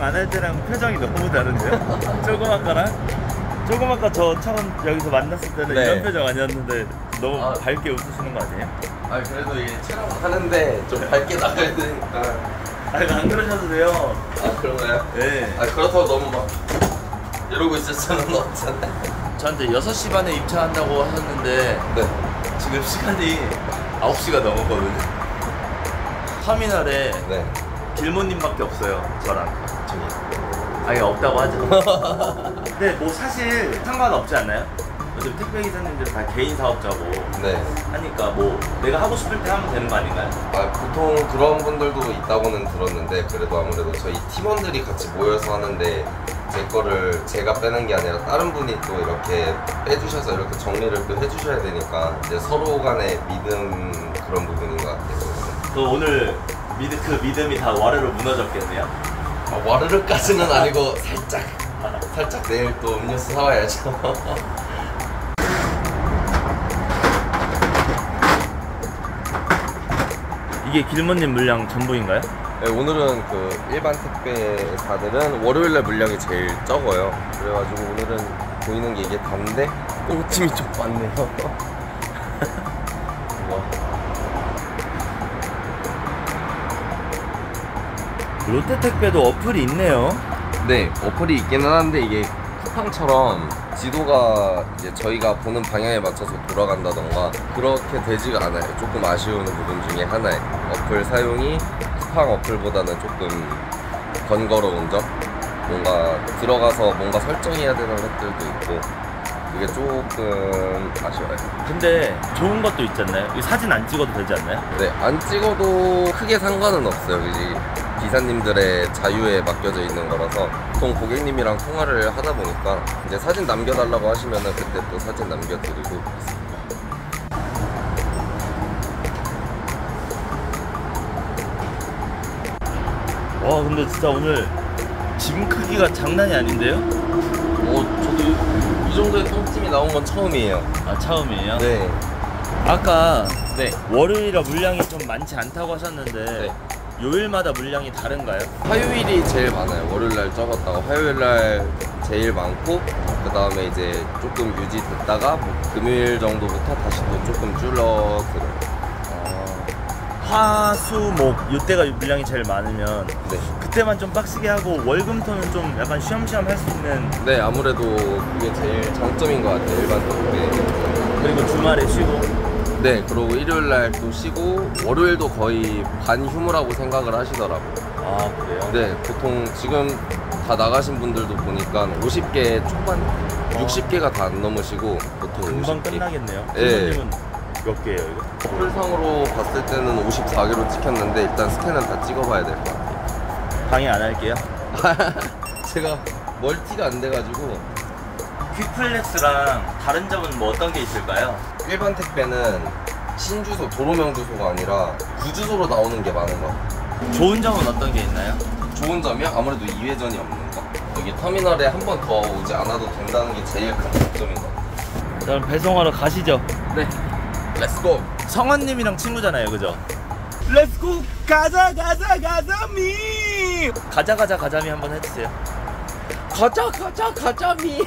안 할 때랑 표정이 너무 다른데요? 조그맣까 저 처음 여기서 만났을 때는 네. 이런 표정 아니었는데 너무 밝게 웃으시는 거 아니에요? 아 그래도 이게 촬영하는데 좀 밝게 나가야 되니까. 아니 안 그러셔도 돼요. 아 그런가요? 네. 아 그렇다고 너무 막 이러고 있을 수는 없잖아요. 저한테 6시 반에 입차한다고 하셨는데 네. 지금 시간이 9시가 넘었거든요. 터미널에 네. 길모님밖에 없어요. 저랑 저기 아예 없다고 하죠. 근데 뭐 사실 상관없지 않나요? 요즘 택배 기사님들은 다 개인 사업자고 네. 하니까 뭐 내가 하고 싶을 때 하면 되는 거 아닌가요? 아 보통 그런 분들도 있다고는 들었는데 그래도 아무래도 저희 팀원들이 같이 모여서 하는데 제 거를 제가 빼는 게 아니라 다른 분이 또 이렇게 빼주셔서 이렇게 정리를 또 해주셔야 되니까 이제 서로 간의 믿음 그런 부분인 것 같아요. 또 오늘 그 믿음이 다 와르르 무너졌겠네요. 아, 와르르까지는 아니고 살짝 내일 또 음료수 사와야죠. 이게 길모님 물량 전부인가요? 네, 오늘은 그 일반 택배사들은 월요일날 물량이 제일 적어요. 그래가지고 오늘은 보이는 게 이게 단데 꽁침이 좀 많네요. 롯데택배도 어플이 있네요. 네, 어플이 있기는 한데 이게 쿠팡처럼 지도가 이제 저희가 보는 방향에 맞춰서 돌아간다던가 그렇게 되지가 않아요. 조금 아쉬운 부분 중에 하나예요. 어플 사용이 쿠팡 어플보다는 조금 번거로운 점? 뭔가 들어가서 뭔가 설정해야 되는 것들도 있고 그게 조금 아쉬워요. 근데 좋은 것도 있잖아요. 이 사진 안 찍어도 되지 않나요? 네, 안 찍어도 크게 상관은 없어요. 그지? 기사님들의 자유에 맡겨져 있는 거라서 보통 고객님이랑 통화를 하다 보니까 이제 사진 남겨달라고 하시면은 그때 또 사진 남겨드리고 있습니다. 와 근데 진짜 오늘 짐 크기가 장난이 아닌데요? 저도 이 정도의 똥찜이 나온 건 처음이에요. 아 처음이에요? 네. 아까 네. 월요일이라 물량이 좀 많지 않다고 하셨는데 네. 요일마다 물량이 다른가요? 화요일이 제일 많아요. 월요일날 적었다가 화요일날 제일 많고 그 다음에 이제 조금 유지됐다가 뭐 금요일 정도부터 다시 또 조금 줄어들어요. 화, 수, 목 이때가 물량이 제일 많으면 네. 그때만 좀 빡시게 하고 월금토는 좀 약간 쉬엄쉬엄 할 수 있는. 네, 아무래도 그게 제일 장점인 것 같아요. 일반 택배. 그리고 주말에 쉬고. 네, 그리고 일요일날 또 쉬고 월요일도 거의 반휴무라고 생각을 하시더라고요. 아 그래요? 네, 보통 지금 다 나가신 분들도 보니까 50개 초반, 60개가 다 안 넘으시고 보통 금방 50개. 끝나겠네요. 네. 선생님은 몇 개예요 이거? 어플상으로 봤을 때는 54개로 찍혔는데 일단 스캔은 다 찍어봐야 될 것 같아요. 방해 안 할게요. 제가 멀티가 안 돼가지고. 퀵플렉스랑 다른 점은 뭐 어떤 게 있을까요? 일반 택배는 신주소, 도로명 주소가 아니라 구주소로 나오는 게 많은 것 같아요. 좋은 점은 어떤 게 있나요? 좋은 점이요? 아무래도 2회전이 없는 거. 여기 터미널에 한 번 더 오지 않아도 된다는 게 제일 큰 장점인 것 같아요. 자 그럼 배송하러 가시죠. 네, 렛츠고! 성원님이랑 친구잖아요, 그죠? 렛츠고! 가자 미! 가자미 한번 해주세요. 가자미!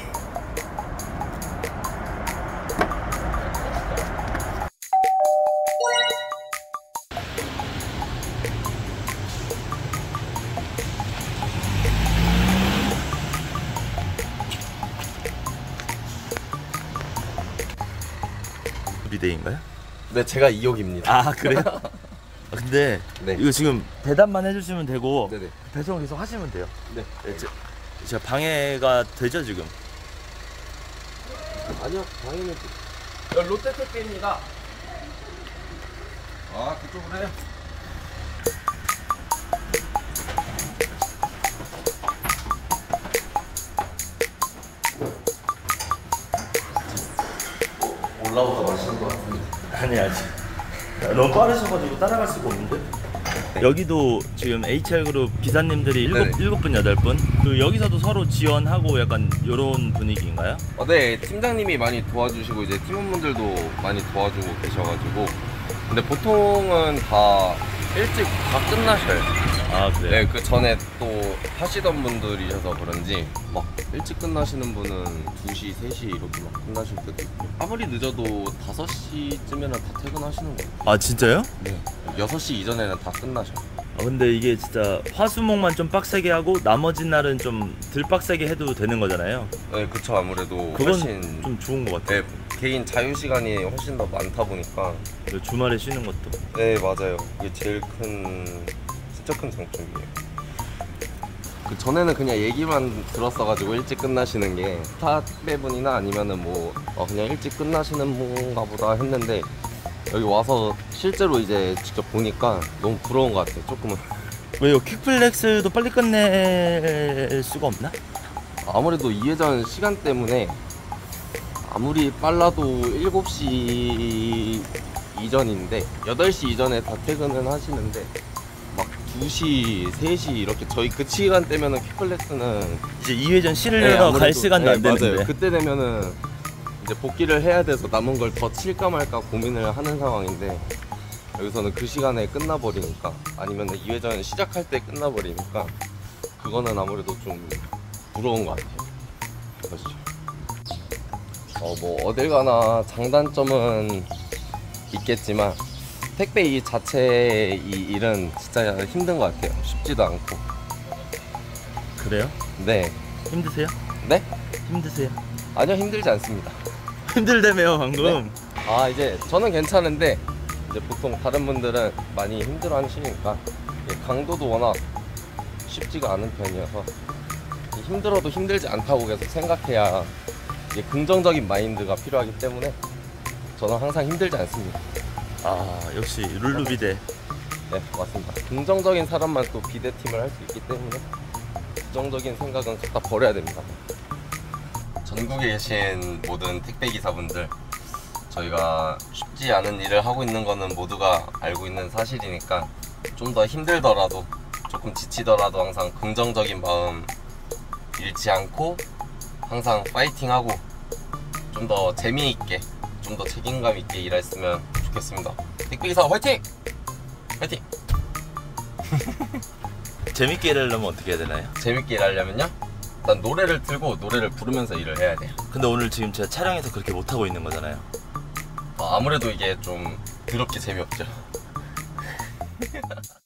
비대인가요? 네, 제가 2호기입니다. 아 그래요? 근데 네. 이거 지금 대답만 해주시면 되고 네네. 배송 계속 하시면 돼요. 네. 제가 방해가 되죠 지금? 아니요, 당연히. 롯데 택배입니다. 아, 그쪽으로 해요. 올라오다 마시는 것 같은데. 아니 아직 너무 빠르셔가지고 따라갈 수가 없는데. 여기도 지금 HR그룹 기사님들이 네네. 7분, 8분? 그 여기서도 서로 지원하고 약간 요런 분위기인가요? 네, 팀장님이 많이 도와주시고 이제 팀원분들도 많이 도와주고 계셔가지고 근데 보통은 다 일찍 다 끝나셔요. 아 그래요? 네, 그 전에 또 하시던 분들이셔서 그런지 막 일찍 끝나시는 분은 2시, 3시 이렇게 막 끝나실 때도 있고 아무리 늦어도 5시쯤에는 다 퇴근하시는 거예요. 아 진짜요? 네. 6시 이전에는 다 끝나셔요. 아, 근데 이게 진짜 화수목만 좀 빡세게 하고 나머지 날은 좀 덜 빡세게 해도 되는 거잖아요. 네, 그쵸. 아무래도 그건 훨씬 좀 좋은 것 같아요. 네, 개인 자유 시간이 훨씬 더 많다 보니까. 주말에 쉬는 것도. 네, 맞아요. 이게 제일 진짜 큰 장점이에요. 그 전에는 그냥 얘기만 들었어가지고 일찍 끝나시는 게 택배분이나 아니면은 뭐 그냥 일찍 끝나시는 분가 보다 했는데 여기 와서 실제로 이제 직접 보니까 너무 부러운 것 같아요. 조금은. 왜요? 퀵플렉스도 빨리 끝낼 수가 없나? 아무래도 이회전 시간 때문에 아무리 빨라도 7시 이전인데 8시 이전에 다 퇴근은 하시는데 막 2시, 3시 이렇게 저희 그 시간대면은 퀵플렉스는 이제 2회전 실내로 갈 시간도 안 되는데. 맞아요. 그때 되면은 이제 복귀를 해야 돼서 남은 걸 더 칠까 말까 고민을 하는 상황인데 여기서는 그 시간에 끝나버리니까 아니면 2회전 시작할 때 끝나버리니까 그거는 아무래도 좀 부러운 것 같아요. 그렇죠. 뭐 어딜 가나 장단점은 있겠지만 택배 이 자체의 이 일은 진짜 힘든 것 같아요. 쉽지도 않고. 그래요? 네. 힘드세요? 네? 힘드세요? 아니요, 힘들지 않습니다. 힘들다며요 방금. 아, 이제 저는 괜찮은데 이제 보통 다른 분들은 많이 힘들어 하시니까 강도도 워낙 쉽지가 않은 편이어서 힘들어도 힘들지 않다고 계속 생각해야 이게 긍정적인 마인드가 필요하기 때문에 저는 항상 힘들지 않습니다. 아 역시 룰루 비대. 네, 맞습니다. 긍정적인 사람만 또 비대팀을 할 수 있기 때문에 부정적인 생각은 갖다 버려야 됩니다. 전국에 계신 모든 택배기사분들, 저희가 쉽지 않은 일을 하고 있는 거는 모두가 알고 있는 사실이니까 좀 더 힘들더라도 조금 지치더라도 항상 긍정적인 마음 잃지 않고 항상 파이팅하고 좀 더 재미있게 좀 더 책임감 있게 일했으면 좋겠습니다. 택배기사 화이팅! 화이팅! 재밌게 일하려면 어떻게 해야 되나요? 재밌게 일하려면요? 일단 노래를 틀고 노래를 부르면서 일을 해야 돼요. 근데 오늘 지금 제가 촬영해서 그렇게 못하고 있는 거잖아요. 아무래도 이게 좀 더럽게 재미없죠.